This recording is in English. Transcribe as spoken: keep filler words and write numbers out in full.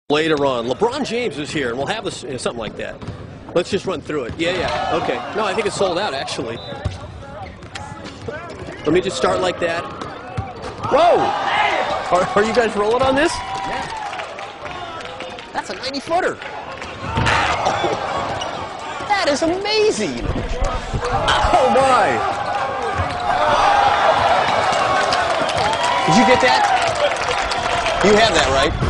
Later on, LeBron James is here, and we'll have this, you know, something like that. Let's just run through it. Yeah, yeah, okay. No, I think it's sold out, actually. Let me just start like that. Whoa! Are, are you guys rolling on this? Yeah. That's a ninety footer. Oh, that is amazing. Oh, my. Did you get that? You have that, right?